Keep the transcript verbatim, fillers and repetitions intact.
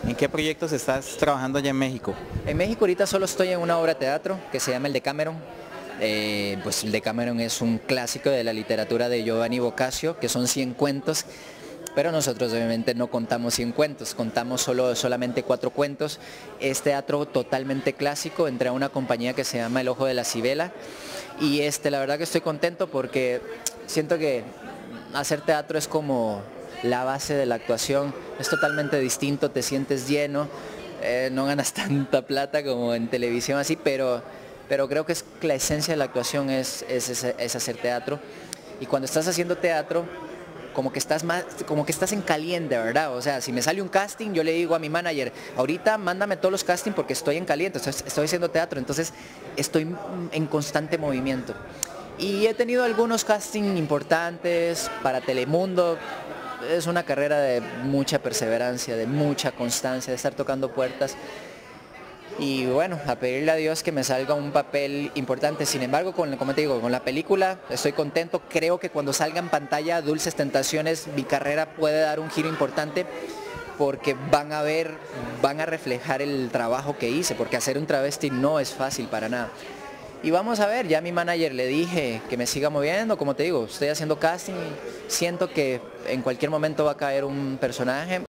¿En qué proyectos estás trabajando allá en México? En México ahorita solo estoy en una obra de teatro que se llama El Decameron. Eh, pues el Decameron es un clásico de la literatura de Giovanni Boccaccio, que son cien cuentos, pero nosotros obviamente no contamos cien cuentos, contamos solo, solamente cuatro cuentos. Es teatro totalmente clásico, entré a una compañía que se llama El Ojo de la Sibela y este, la verdad que estoy contento porque siento que hacer teatro es como la base de la actuación, es totalmente distinto, te sientes lleno, eh, no ganas tanta plata como en televisión así, pero, pero creo que es, la esencia de la actuación es, es, es, es hacer teatro. Y cuando estás haciendo teatro, como que estás más, como que estás en caliente, ¿verdad? O sea, si me sale un casting, yo le digo a mi manager, ahorita mándame todos los castings porque estoy en caliente, estoy, estoy haciendo teatro, entonces estoy en constante movimiento. Y he tenido algunos castings importantes para Telemundo. Es una carrera de mucha perseverancia, de mucha constancia, de estar tocando puertas. Y bueno, a pedirle a Dios que me salga un papel importante. Sin embargo, con, como te digo, con la película estoy contento. Creo que cuando salga en pantalla Dulces Tentaciones, mi carrera puede dar un giro importante porque van a ver, van a reflejar el trabajo que hice, porque hacer un travesti no es fácil para nada. Y vamos a ver, ya a mi manager le dije que me siga moviendo, como te digo, estoy haciendo casting y siento que en cualquier momento va a caer un personaje.